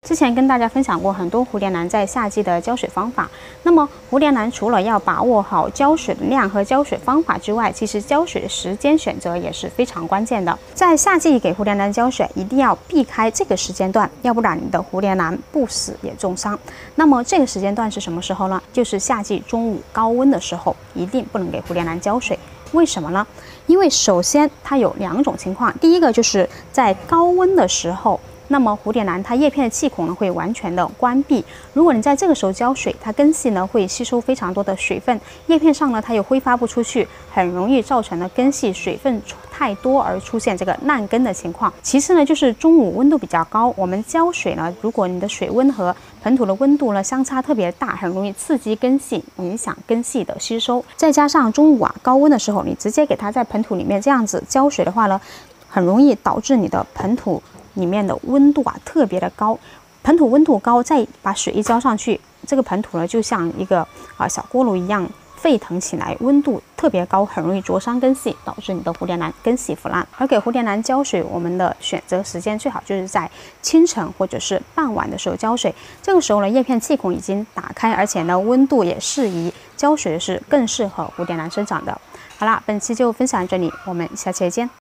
之前跟大家分享过很多蝴蝶兰在夏季的浇水方法。那么蝴蝶兰除了要把握好浇水的量和浇水方法之外，其实浇水的时间选择也是非常关键的。在夏季给蝴蝶兰浇水，一定要避开这个时间段，要不然你的蝴蝶兰不死也重伤。那么这个时间段是什么时候呢？就是夏季中午高温的时候，一定不能给蝴蝶兰浇水。为什么呢？因为首先它有2种情况，第一个就是在高温的时候。那么蝴蝶兰它叶片的气孔呢会完全的关闭，如果你在这个时候浇水，它根系呢会吸收非常多的水分，叶片上呢它又挥发不出去，很容易造成了根系水分太多而出现这个烂根的情况。其次呢就是中午温度比较高，我们浇水呢，如果你的水温和盆土的温度呢相差特别大，很容易刺激根系，影响根系的吸收。再加上中午高温的时候，你直接给它在盆土里面这样子浇水的话呢，很容易导致你的盆土里面的温度特别的高，盆土温度高，再把水一浇上去，这个盆土呢就像一个小锅炉一样沸腾起来，温度特别高，很容易灼伤根系，导致你的蝴蝶兰根系腐烂。而给蝴蝶兰浇水，我们的选择时间最好就是在清晨或者是傍晚的时候浇水，这个时候呢叶片气孔已经打开，而且呢温度也适宜，浇水是更适合蝴蝶兰生长的。好啦，本期就分享这里，我们下期再见。